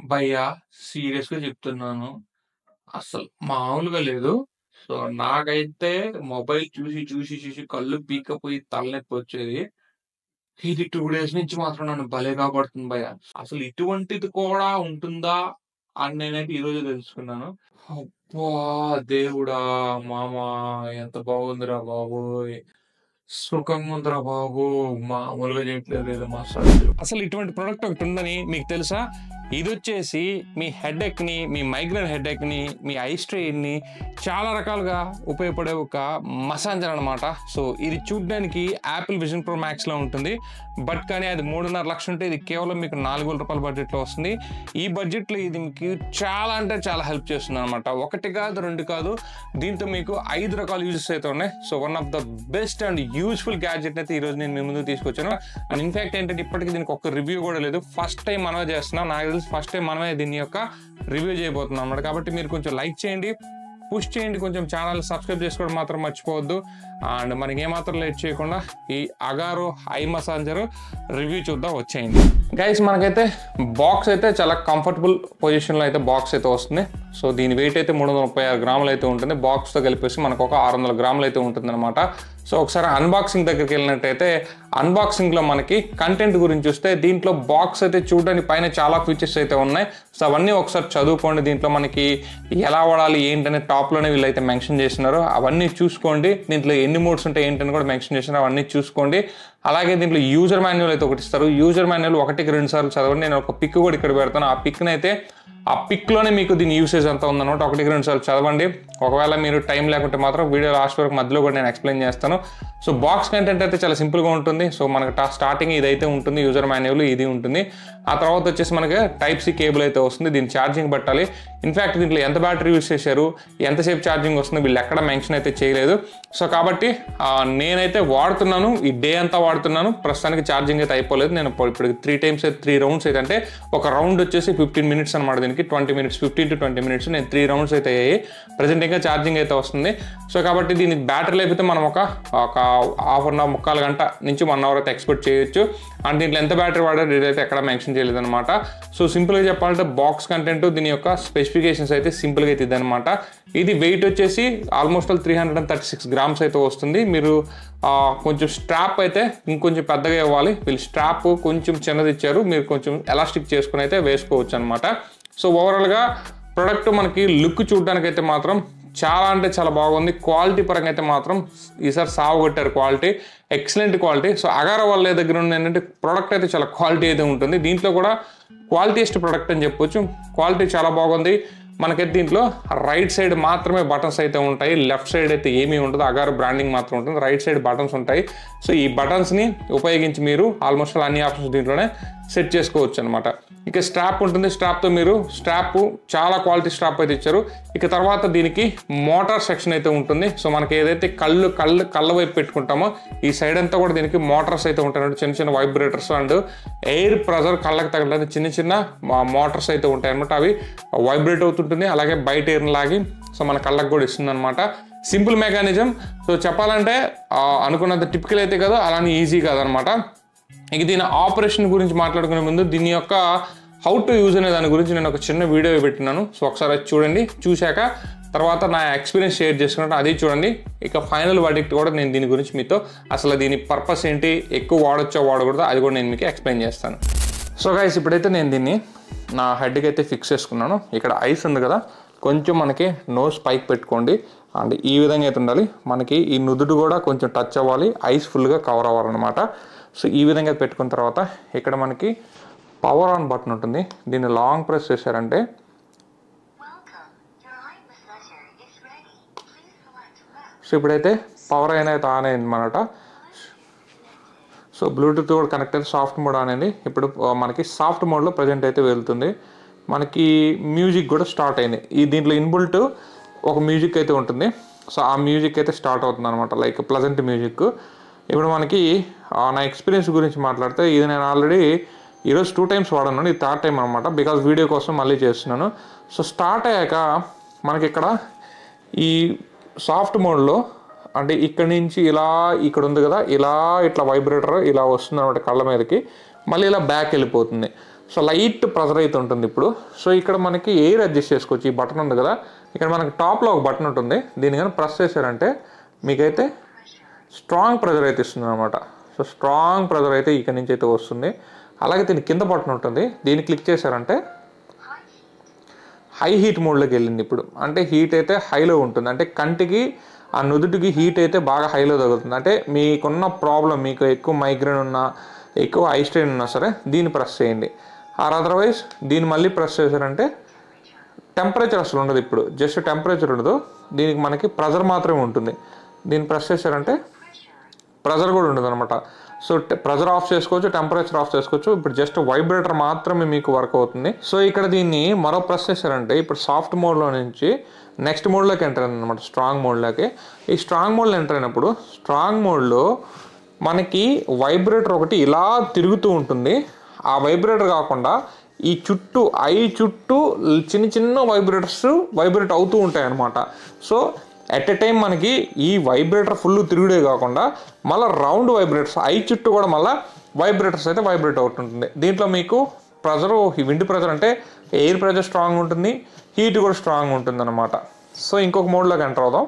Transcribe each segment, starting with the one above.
భయ్యా సీరియస్‌గా చెప్తున్నాను. అసలు మామూలుగా లేదు. సో, నాకైతే మొబైల్ చూసి కళ్ళు పీక్కపోయి తలనొప్పొచ్చేది. ఇది 2 డేస్ నుంచి మాత్రం నన్ను భలేగా పడుతుంది భయ్యా. అసలు ఇటువంటిది కూడా ఉంటుందా అని నేనైతే ఈరోజే తెలుసుకున్నాను. అబ్బా! దేవుడా! మామా ఎంత బాగుందిరా బాబోయ్! సుఖంగుందిరా బాబు! మామూలుగా చేయట్లేదు మసాజ్. అసలు ఇటువంటి ప్రొడక్ట్ ఒకటి ఉందని మీకు తెలుసా? ఇదొచ్చేసి మీ హెడేక్‌ని, మీ మైగ్రేన్ హెడేక్‌ని, మీ ఐ స్ట్రెయిన్‌ని చాలా రకాలుగా ఉపయోగపడే ఒక మసాజర్ అనమాట. సో, ఇది చూడ్డానికి యాపిల్ విజన్ ప్రో మ్యాక్స్‌లో ఉంటుంది. బట్ కానీ అది 3.5 లక్షలు ఉంటే ఇది కేవలం మీకు రూ. 4,000 బడ్జెట్‌లో వస్తుంది. ఈ బడ్జెట్‌లో ఇది మీకు చాలా అంటే చాలా హెల్ప్ చేస్తుందనమాట. ఒకటి కాదు, 2 కాదు. దీంతో మీకు 5 రకాల యూజెస్ అయితే ఉన్నాయి. So, one of the best and useful gadget అయితే ఈరోజు నేను మీ ముందుకు తీసుకొచ్చాను. అండ్ ఇన్ఫాక్ట్ ఏంటంటే ఇప్పటికి దీనికి ఒక రివ్యూ కూడా లేదు. ఫస్ట్ టైం మనమే చేస్తున్నాం. నాకు తెలిసి ఫస్ట్ టైం మనమే దీని యొక్క రివ్యూ చేయబోతున్నాం అన్నమాట. కాబట్టి మీరు కొంచెం లైక్ చేయండి, పుష్ చేయండి, కొంచెం ఛానల్ సబ్స్క్రైబ్ చేసుకోవడం మాత్రం మర్చిపోవద్దు. అండ్ మనకి ఏమాత్రం లేట్ చేయకుండా ఈ అగారో ఐ మసాజర్ రివ్యూ చూద్దాం, వచ్చేయండి గైస్. మనకైతే బాక్స్ అయితే చాలా కంఫర్టబుల్ పొజిషన్లో అయితే బాక్స్ అయితే వస్తుంది. సో దీని వెయిట్ అయితే 336 గ్రాములు అయితే ఉంటుంది. బాక్స్తో కలిపేసి మనకు ఒక 600 గ్రాములు అయితే ఉంటుంది అనమాట. సో ఒకసారి అన్బాక్సింగ్ దగ్గరికి వెళ్ళినట్టయితే అన్బాక్సింగ్లో మనకి కంటెంట్ గురించి చూస్తే దీంట్లో బాక్స్ అయితే చూడడానికి పైన చాలా ఫీచర్స్ అయితే ఉన్నాయి. సో అవన్నీ ఒకసారి చదువుకోండి. దీంట్లో మనకి ఎలా వాడాలి ఏంటనే టాప్లోనే వీళ్ళైతే మెన్షన్ చేస్తున్నారు. అవన్నీ చూసుకోండి. దీంట్లో ఎన్ని మోడ్స్ ఉంటాయి ఏంటని కూడా మెన్షన్ చేసినారు, అవన్నీ చూసుకోండి. అలాగే దీంట్లో యూజర్ మాన్యువల్ అయితే ఒకటి ఇస్తారు. యూజర్ మాన్యువల్ 1-2 సార్లు చదవండి. నేను ఒక పిక్ కూడా ఇక్కడ పెడతాను. ఆ పిక్లోనే మీకు దీని యూసేజ్ అంతా ఉందన్నమాట. 1-2 సార్లు చదవండి. ఒకవేళ మీరు టైం లేకుంటే మాత్రం వీడియో లాస్ట్ వరకు మధ్యలో కూడా నేను ఎక్స్ప్లెయిన్ చేస్తాను. సో బాక్స్ కంటెంట్ అయితే చాలా సింపుల్గా ఉంటుంది. సో మనకు స్టార్టింగ్ ఇదైతే ఉంటుంది, యూజర్ మాన్యువల్ ఇది ఉంటుంది. ఆ తర్వాత వచ్చేసి మనకి టైప్ సి కేబుల్ అయితే వస్తుంది. దీని ఛార్జింగ్ పెట్టాలి. ఇన్ఫ్యాక్ట్ దీంట్లో ఎంత బ్యాటరీ యూజ్ చేశారు, ఎంతసేపు ఛార్జింగ్ వస్తుంది వీళ్ళు ఎక్కడ మెన్షన్ అయితే చేయలేదు. సో కాబట్టి నేనైతే వాడుతున్నాను, ఈ డే అంతా వాడుతున్నాను. ప్రస్తుతానికి ఛార్జింగ్ అయితే అయిపోలేదు. నేను ఇప్పుడు 3 రౌండ్స్ అయితే, అంటే ఒక రౌండ్ వచ్చేసి 15 మినిట్స్ అనమాట. దీనికి 20 మినిట్స్, 15 to 20 మినిట్స్. నేను 3 రౌండ్స్ అయితే అయ్యాయి. ప్రజెంట్ ఇంకా ఛార్జింగ్ అయితే వస్తుంది. సో కాబట్టి దీనికి బ్యాటరీ లేకపోతే మనం ఒక హాఫ్ అన్ అవర్, 3/4 గంట నుంచి 1 అవర్ అయితే ఎక్స్పెక్ట్ చేయొచ్చు. అండ్ దీంట్లో ఎంత బ్యాటరీ వాడారు ఇదైతే ఎక్కడ మెన్షన్ చేయలేదు అనమాట. సో సింపుల్గా చెప్పాలంటే బాక్స్ కంటెంట్, దీని యొక్క స్పెసిఫికేషన్స్ అయితే సింపుల్గా అయితే ఇదనమాట. ఇది వెయిట్ వచ్చేసి ఆల్మోస్ట్ 336 గ్రామ్స్ అయితే వస్తుంది. మీరు కొంచెం స్ట్రాప్ అయితే ఇంకొంచెం పెద్దగా ఇవ్వాలి. వీళ్ళు స్ట్రాప్ కొంచెం చిన్నది ఇచ్చారు. మీరు కొంచెం ఎలాస్టిక్ చేసుకుని అయితే వేసుకోవచ్చు అనమాట. సో ఓవరాల్గా ప్రొడక్ట్ మనకి లుక్ చూడడానికి అయితే మాత్రం చాలా అంటే చాలా బాగుంది. క్వాలిటీ పరంగా అయితే మాత్రం ఈసారి సాగుకొట్టారు. Quality excellent quality. So Agaro వాళ్ళ దగ్గర ఉన్న ఏంటంటే ప్రొడక్ట్ అయితే చాలా క్వాలిటీ అయితే ఉంటుంది. దీంట్లో కూడా క్వాలిటీయెస్ట్ ప్రొడక్ట్ అని చెప్పొచ్చు. క్వాలిటీ చాలా బాగుంది. మనకైతే దీంట్లో రైట్ సైడ్ మాత్రమే బటన్స్ అయితే ఉంటాయి. లెఫ్ట్ సైడ్ అయితే ఏమీ ఉండదు. అగారో బ్రాండింగ్ మాత్రం ఉంటుంది. రైట్ సైడ్ బటన్స్ ఉంటాయి. సో ఈ బటన్స్ని ఉపయోగించి మీరు ఆల్మోస్ట్ అన్ని ఆప్షన్స్ దీంట్లోనే సెట్ చేసుకోవచ్చు అనమాట. ఇక స్ట్రాప్ ఉంటుంది. స్ట్రాప్తో మీరు చాలా క్వాలిటీ స్ట్రాప్ అయితే ఇచ్చారు. ఇక తర్వాత దీనికి మోటార్ సెక్షన్ అయితే ఉంటుంది. సో మనకి ఏదైతే కళ్ళ వైపు పెట్టుకుంటామో ఈ సైడ్ అంతా కూడా దీనికి మోటార్స్ అయితే ఉంటాయి. చిన్న వైబ్రేటర్స్ అండ్ ఎయిర్ ప్రెజర్ కళ్ళకి తగలడానికి చిన్న మోటార్స్ అయితే ఉంటాయి అనమాట. అవి వైబ్రేట్ అవుతుంటుంది. అలాగే బయట ఎయిర్ని లాగి సో మన కళ్ళకు కూడా ఇస్తుంది అనమాట. Simple mechanism. సో చెప్పాలంటే అనుకున్నంత టిపికల్ అయితే కదా, అలానే ఈజీ కాదనమాట. ఇక దీని ఆపరేషన్ గురించి మాట్లాడుకునే ముందు దీని యొక్క హౌ టు యూజ్ అనే దాని గురించి నేను ఒక చిన్న వీడియో పెట్టినాను. సో ఒకసారి అది చూడండి. చూశాక తర్వాత నా ఎక్స్పీరియన్స్ షేర్ చేసుకున్నట్టు అది చూడండి. ఇక ఫైనల్ వర్డిక్ట్ కూడా నేను దీని గురించి మీతో అసలు దీని పర్పస్ ఏంటి, ఎక్కువ వాడొచ్చో వాడకూడదో అది కూడా నేను మీకు ఎక్స్ప్లెయిన్ చేస్తాను. సో గైస్ ఇప్పుడైతే నేను దీన్ని నా హెడ్కి అయితే ఫిక్స్ చేసుకున్నాను. ఇక్కడ ఐస్ ఉంది కదా, కొంచెం మనకి నోస్ పైకి పెట్టుకోండి. అండ్ ఈ విధంగా అయితే ఉండాలి. మనకి ఈ నుదుడు కూడా కొంచెం టచ్ అవ్వాలి, ఐస్ ఫుల్గా కవర్ అవ్వాలన్నమాట. సో ఈ విధంగా పెట్టుకున్న తర్వాత ఇక్కడ మనకి పవర్ ఆన్ బటన్ ఉంటుంది. దీన్ని లాంగ్ ప్రెస్ చేశారంటే సో ఇప్పుడైతే పవర్ అయినా అయితే ఆన్ అయింది అన్నమాట. సో బ్లూటూత్ కూడా కనెక్ట్ అయితే సాఫ్ట్ మోడ్ అనేది ఇప్పుడు మనకి సాఫ్ట్ మోడ్లో ప్రజెంట్ అయితే వెళ్తుంది. మనకి మ్యూజిక్ కూడా స్టార్ట్ అయింది. దీంట్లో ఇన్బుల్ట్ ఒక మ్యూజిక్ అయితే ఉంటుంది. సో ఆ మ్యూజిక్ అయితే స్టార్ట్ అవుతుంది అనమాట, లైక్ ప్లజెంట్ మ్యూజిక్. ఇప్పుడు మనకి నా ఎక్స్పీరియన్స్ గురించి మాట్లాడితే ఇది నేను ఆల్రెడీ ఈరోజు 2 టైమ్స్ వాడాను. ఇది 3rd టైం అనమాట, బికాజ్ వీడియో కోసం మళ్ళీ చేస్తున్నాను. సో స్టార్ట్ అయ్యాక మనకి ఇక్కడ ఈ సాఫ్ట్ మోడ్లో అంటే ఇక్కడ నుంచి ఇలా ఇక్కడ ఉంది కదా, ఇట్లా వైబ్రేటర్ ఇలా వస్తుంది అనమాట కళ్ళ మీదకి. మళ్ళీ ఇలా బ్యాక్ వెళ్ళిపోతుంది. సో లైట్ ప్రెజర్ అయితే ఉంటుంది ఇప్పుడు. సో ఇక్కడ మనకి ఎయిర్ అడ్జస్ట్ చేసుకోవచ్చు. ఈ బటన్ ఉంది కదా, ఇక్కడ మనకి టాప్లో ఒక బటన్ ఉంటుంది. దీన్ని కానీ ప్రెస్ చేశారంటే మీకైతే స్ట్రాంగ్ ప్రెజర్ అయితే ఇస్తుంది అనమాట. సో స్ట్రాంగ్ ప్రెజర్ అయితే ఇక్కడ నుంచి అయితే వస్తుంది. అలాగే దీని కింద బటన్ ఉంటుంది, దీన్ని క్లిక్ చేశారంటే హై హీట్ మోడ్లోకి వెళ్ళింది ఇప్పుడు. అంటే హీట్ అయితే హైలో ఉంటుంది, అంటే కంటికి ఆ నుదుటికి హీట్ అయితే బాగా హైలో తగులుతుంది. అంటే మీకున్న ప్రాబ్లం, మీకు ఎక్కువ మైగ్రేన్ ఉన్నా, ఎక్కువ ఐ స్ట్రెయిన్ ఉన్నా సరే దీన్ని ప్రెస్ చేయండి. ఆర్ అదర్వైజ్ దీన్ని మళ్ళీ ప్రెస్ చేశారంటే టెంపరేచర్ అసలు ఉండదు ఇప్పుడు, జస్ట్ టెంపరేచర్ ఉండదు, దీనికి మనకి ప్రెజర్ మాత్రమే ఉంటుంది. దీన్ని ప్రెస్ చేశారంటే ప్రెజర్ కూడా ఉండదు అనమాట. సో ప్రెజర్ ఆఫ్ చేసుకోవచ్చు, టెంపరేచర్ ఆఫ్ చేసుకోవచ్చు. ఇప్పుడు జస్ట్ వైబ్రేటర్ మాత్రమే మీకు వర్క్ అవుతుంది. సో ఇక్కడ దీన్ని మరో ప్రెస్ చేశారంటే ఇప్పుడు సాఫ్ట్ మోడ్లో నుంచి నెక్స్ట్ మోడ్లోకి ఎంటర్ అయింది అనమాట, స్ట్రాంగ్ మోడ్లోకి. ఈ స్ట్రాంగ్ మోడ్లో ఎంటర్ అయినప్పుడు స్ట్రాంగ్ మోడ్లో మనకి వైబ్రేటర్ ఒకటి ఇలా తిరుగుతూ ఉంటుంది. ఆ వైబ్రేటర్ కాకుండా ఈ చుట్టూ చుట్టూ చిన్న చిన్న వైబ్రేట్ అవుతూ ఉంటాయి అన్నమాట. సో ఎట్ ఎ టైం మనకి ఈ వైబ్రేటర్ ఫుల్ తిరుగుడే కాకుండా మళ్ళీ రౌండ్ వైబ్రేటర్స్ చుట్టూ కూడా మళ్ళీ వైబ్రేటర్స్ అయితే వైబ్రేట్ అవుతుంటుంది. దీంట్లో మీకు ప్రెజర్, విండ్ ప్రెజర్ అంటే ఎయిర్ ప్రెజర్ స్ట్రాంగ్ ఉంటుంది, హీట్ కూడా స్ట్రాంగ్ ఉంటుంది అనమాట. సో ఇంకొక మోడ్లోకి ఎంటర్ అవుదాం.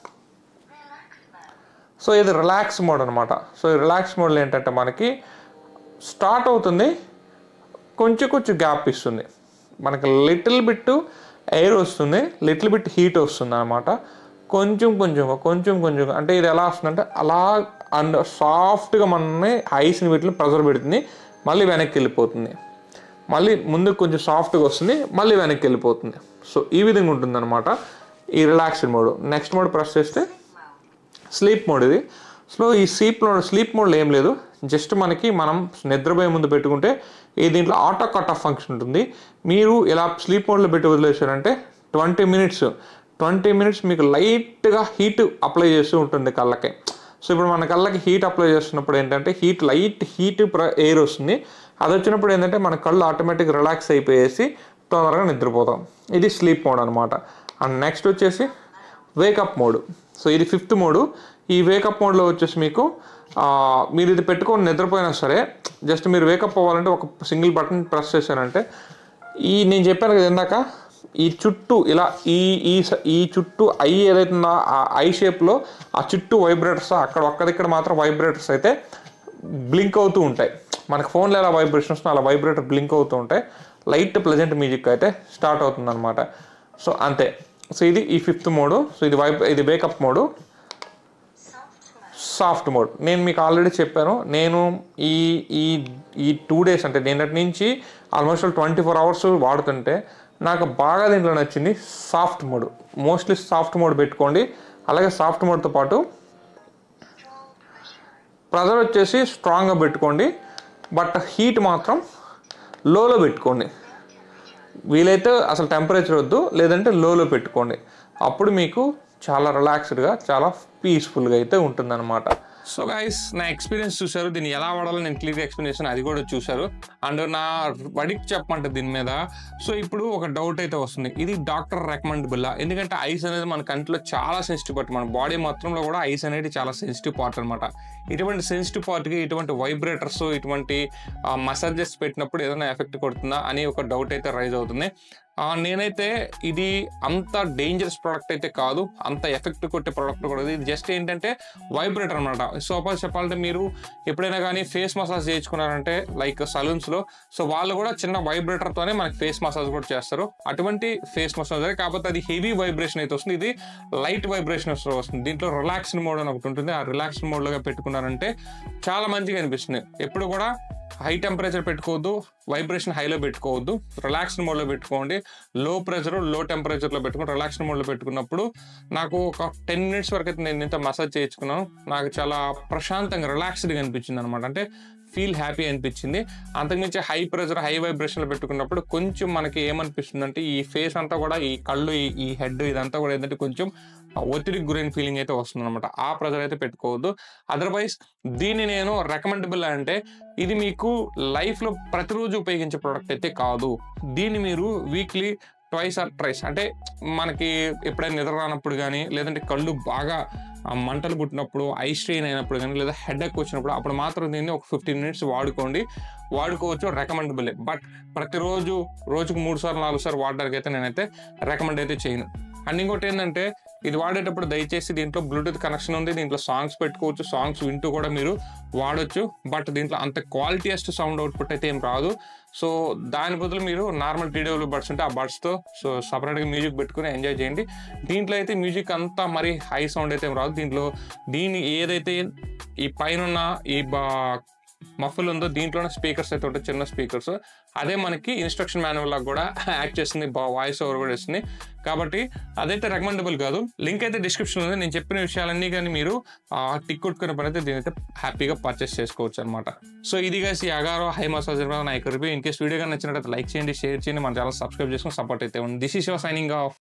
సో ఇది రిలాక్స్ మోడ్ అనమాట. సో ఈ రిలాక్స్ మోడ్లో ఏంటంటే మనకి స్టార్ట్ అవుతుంది, కొంచెం గ్యాప్ ఇస్తుంది, మనకి లిటిల్ బిట్ ఎయిర్ వస్తుంది, లిటిల్ బిట్ హీట్ వస్తుంది అనమాట. కొంచెం అంటే ఇది ఎలా వస్తుందంటే అలా అండ్ సాఫ్ట్గా మనని ఐస్ని వీటిని ప్రెజర్ పెడుతుంది, మళ్ళీ వెనక్కి వెళ్ళిపోతుంది, మళ్ళీ ముందుకు కొంచెం సాఫ్ట్గా వస్తుంది, మళ్ళీ వెనక్కి వెళ్ళిపోతుంది. సో ఈ విధంగా ఉంటుందన్నమాట ఈ relaxed mode. Next mode press చేస్తే స్లీప్ మోడ్ ఇది. సో ఈ స్లీప్ మోడ్లో ఏం లేదు, జస్ట్ మనం నిద్రపోయే ముందు పెట్టుకుంటే ఈ దీంట్లో ఆటో కట్ ఆఫ్ ఫంక్షన్ ఉంటుంది. మీరు ఇలా స్లీప్ మోడ్లో పెట్టి వదిలేశారంటే 20 మినిట్స్ మీకు లైట్గా హీట్ అప్లై చేస్తూ ఉంటుంది కళ్ళకి. సో ఇప్పుడు మన కళ్ళకి హీట్ అప్లై చేస్తున్నప్పుడు ఏంటంటే లైట్ హీట్ ఎయిర్ వస్తుంది. అది వచ్చినప్పుడు ఏంటంటే మన కళ్ళు ఆటోమేటిక్ రిలాక్స్ అయిపోయేసి తొందరగా నిద్రపోతాం. ఇది స్లీప్ మోడ్ అనమాట. అండ్ నెక్స్ట్ వచ్చేసి వేకప్ మోడ్. సో ఇది 5th మోడ్. ఈ వేకప్ మోడ్లో వచ్చేసి మీకు మీరు ఇది పెట్టుకొని నిద్రపోయినా సరే జస్ట్ మీరు వేకప్ అవ్వాలంటే ఒక సింగిల్ బటన్ ప్రెస్ చేశారంటే నేను చెప్పాను కదా ఇందాక, ఈ చుట్టూ ఇలా ఈ చుట్టూ ఏదైతే ఉందో ఆ షేప్లో ఆ చుట్టూ వైబ్రేటర్స్ అక్కడిక్కడ మాత్రం వైబ్రేటర్స్ అయితే బ్లింక్ అవుతూ ఉంటాయి. మనకు ఫోన్లో ఎలా వైబ్రేషన్ వస్తుందో అలా వైబ్రేటర్ బ్లింక్ అవుతూ ఉంటాయి. లైట్ ప్లెజెంట్ మ్యూజిక్ అయితే స్టార్ట్ అవుతుంది అనమాట. సో అంతే. సో ఇది ఈ 5th మోడ్. సో ఇది వేకప్ మోడ్. సాఫ్ట్ మోడ్ నేను మీకు ఆల్రెడీ చెప్పాను. నేను ఈ 2 days అంటే నిన్నటి నుంచి ఆల్మోస్ట్ 24 hours వాడుతుంటే నాకు బాగా దీంట్లో నచ్చింది soft mode. Mostly soft mode పెట్టుకోండి. అలాగే సాఫ్ట్ మోడ్తో పాటు ప్రెజర్ వచ్చేసి స్ట్రాంగ్గా పెట్టుకోండి, బట్ హీట్ మాత్రం లోలో పెట్టుకోండి. వీలైతే అసలు టెంపరేచర్ వద్దు, లేదంటే లోలో పెట్టుకోండి. అప్పుడు మీకు చాలా రిలాక్స్డ్గా చాలా పీస్ఫుల్గా అయితే ఉంటుందన్నమాట. సో గైస్, నా ఎక్స్పీరియన్స్ చూసారు, దీన్ని ఎలా వాడాలో నేను క్లియర్ ఎక్స్ప్లెనేషన్ అది కూడా చూసారు. అండ్ నా వడికి చెప్పమంటే దీని మీద. సో ఇప్పుడు ఒక డౌట్ అయితే వస్తుంది, ఇది డాక్టర్ రికమెండబుల్లా? ఎందుకంటే ఐస్ అనేది మన కంటిలో చాలా సెన్సిటివ్ పార్ట్, మన బాడీ మొత్తంలో కూడా ఐస్ అనేది చాలా సెన్సిటివ్ పార్ట్ అనమాట. ఇటువంటి సెన్సిటివ్ పార్ట్కి ఇటువంటి వైబ్రేటర్స్, ఇటువంటి మసాజెస్ పెట్టినప్పుడు ఏదైనా ఎఫెక్ట్ కొడుతుందా అని ఒక డౌట్ అయితే రైజ్ అవుతుంది. నేనైతే ఇది అంత డేంజరస్ ప్రోడక్ట్ అయితే కాదు, అంత ఎఫెక్ట్ కొట్టే ప్రోడక్ట్ కూడా. ఇది జస్ట్ ఏంటంటే వైబ్రేటర్ అనమాట. సపోజ్ చెప్పాలంటే మీరు ఎప్పుడైనా కానీ ఫేస్ మసాజ్ చేయించుకున్నారంటే లైక్ సలూన్స్లో, సో వాళ్ళు కూడా చిన్న వైబ్రేటర్తోనే మనకి ఫేస్ మసాజ్ కూడా చేస్తారు. అటువంటి ఫేస్ మసాజ్ కాకపోతే అది హెవీ వైబ్రేషన్ అయితే వస్తుంది, ఇది లైట్ వైబ్రేషన్ వస్తుంది. దీంట్లో రిలాక్స్డ్ మోడ్ అని ఒకటి ఉంటుంది. ఆ రిలాక్స్డ్ మోడ్లోగా పెట్టుకున్నారంటే చాలా మంచిగా అనిపిస్తుంది. ఎప్పుడు కూడా హై టెంపరేచర్ పెట్టుకోవద్దు, వైబ్రేషన్ హైలో పెట్టుకోవద్దు, రిలాక్స్డ్ మోడ్లో పెట్టుకోండి. లో ప్రెషర్ లో టెంపరేచర్లో పెట్టుకుని రిలాక్స్డ్ మోడ్లో పెట్టుకున్నప్పుడు నాకు ఒక 10 minutes వరకు అయితే నేను ఇంత మసాజ్ చేయించుకున్నాను. నాకు చాలా ప్రశాంతంగా రిలాక్స్డ్గా అనిపించింది అనమాట. అంటే ఫీల్ హ్యాపీ అనిపించింది. అంతకుమించి హై ప్రెషర్ హై వైబ్రేషన్లో పెట్టుకున్నప్పుడు కొంచెం మనకి ఏమనిపిస్తుంది అంటే ఈ ఫేస్ అంతా కూడా, ఈ కళ్ళు, ఈ హెడ్ ఇదంతా కూడా ఏంటంటే కొంచెం ఒత్తిడికి గురైన ఫీలింగ్ అయితే వస్తుంది అనమాట. ఆ ప్రెజర్ అయితే పెట్టుకోవద్దు. అదర్వైజ్ దీన్ని నేను రికమెండబుల్ అంటే ఇది మీకు లైఫ్లో ప్రతిరోజు ఉపయోగించే ప్రోడక్ట్ అయితే కాదు. దీన్ని మీరు వీక్లీ 2 or 3 అంటే మనకి ఎప్పుడైనా నిద్ర రానప్పుడు కానీ, లేదంటే కళ్ళు బాగా మంటలు పుట్టినప్పుడు, ఐ స్ట్రెయిన్ అయినప్పుడు కానీ, లేదా హెడేక్ వచ్చినప్పుడు అప్పుడు మాత్రం దీన్ని ఒక 15 మినిట్స్ వాడుకోవచ్చు, రికమెండబుల్. బట్ ప్రతిరోజు రోజుకు 3 సార్లు 4 సార్లు వాడడానికి అయితే నేనైతే రికమెండ్ అయితే చేయను. అండ్ ఇంకోటి ఏంటంటే ఇది వాడేటప్పుడు దయచేసి దీంట్లో బ్లూటూత్ కనెక్షన్ ఉంది, దీంట్లో సాంగ్స్ పెట్టుకోవచ్చు, సాంగ్స్ వింటూ కూడా మీరు వాడొచ్చు. బట్ దీంట్లో అంత క్వాలిటీయెస్ట్ సౌండ్ అవుట్పుట్ అయితే ఏం రాదు. సో దాని బదులు మీరు నార్మల్ TW బడ్స్ ఉంటే ఆ బడ్స్తో సపరేట్గా మ్యూజిక్ పెట్టుకుని ఎంజాయ్ చేయండి. దీంట్లో అయితే మ్యూజిక్ అంతా మరి హై సౌండ్ అయితే ఏం రాదు. దీన్ని ఏదైతే ఈ పైన ఈ మఫుల్ ఉందో దీంట్లోనే స్పీకర్స్ అయితే ఉంటాయి, చిన్న స్పీకర్స్. అదే మనకి ఇన్స్ట్రక్షన్ మాన్యువల్ లాగా కూడా యాక్ట్ చేస్తుంది, వాయిస్ ఓవర్ కూడా ఇస్తుంది. కాబట్టి అదైతే రికమెండబుల్ కాదు. లింక్ అయితే డిస్క్రిప్షన్ ఉంది. నేను చెప్పిన విషయాలన్నీ కానీ మీరు టిక్ కొట్టుకునే పని అయితే దీని అయితే హ్యాపీగా పర్చేస్ చేసుకోవచ్చు అనమాట. సో ఇది guys ఈ అగారో హై మసాజర్ నా యొక్క రివ్యూ. ఇన్ కేస్ వీడియో కానీ నచ్చినట్లయితే లైక్ చేయండి, షేర్ చేయండి, మన ఛానల్ సబ్స్క్రైబ్ చేసుకుని సపోర్ట్ అయితే ఉంది. This is your signing of.